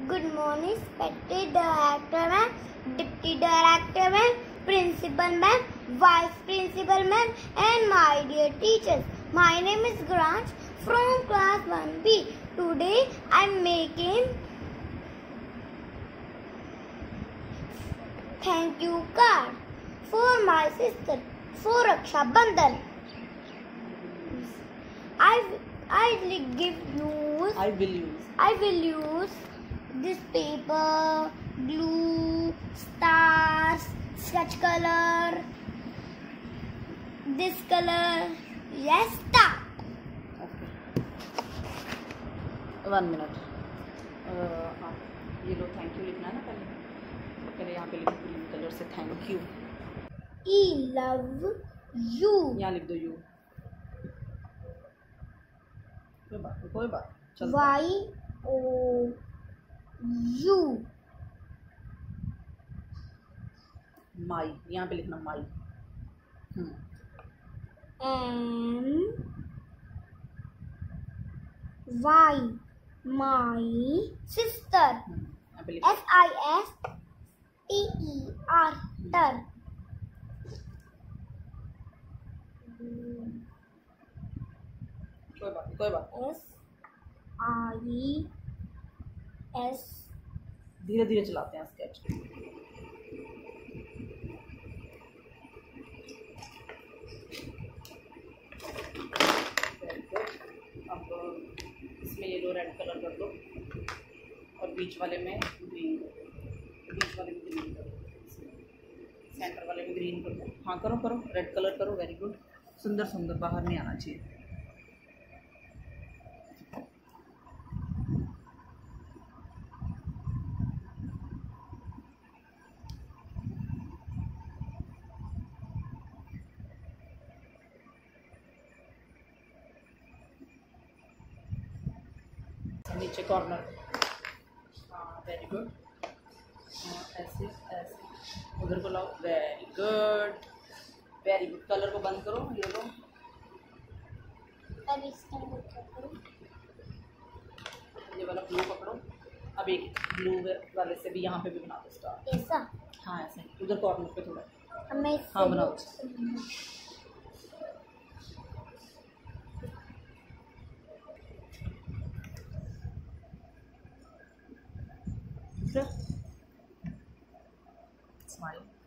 Good morning respected director ma'am, deputy director ma'am, principal ma'am, vice principal ma'am, and my dear teachers. My name is Granch from class 1B. Today I am making thank you card for my sister for Raksha Bandhan. I will use this paper, glue, stars, sketch color, this color. Yes, start. Okay. 1 minute. ये लो thank you लिखना है ना पहले यहाँ पे लिखो green colour से thank you. I love you. यहाँ लिख दो यू. कोई बात YOU. माई यहाँ पे लिखना माई. MY my sister. SISTER ter. कोई बात. SIS. धीरे धीरे चलाते हैं स्केच. अब इसमें ये लो रेड कलर कर दो और बीच वाले में ग्रीन कर दो. सेंटर वाले में ग्रीन कर दो. हाँ करो रेड कलर करो. Very good. सुंदर बाहर नहीं आना चाहिए. नीचे कॉर्नर. हाँ वेरी गुड. ऐसे उधर को लाओ. Very good. कलर को बंद करो. ये लो ये वाला ब्लू पकड़ो. अब एक ब्लू वाले से भी यहाँ पे भी बना दो स्टार. ऐसा. हाँ ऐसे उधर कॉर्नर पे थोड़ा. हाँ बनाओ. Smile.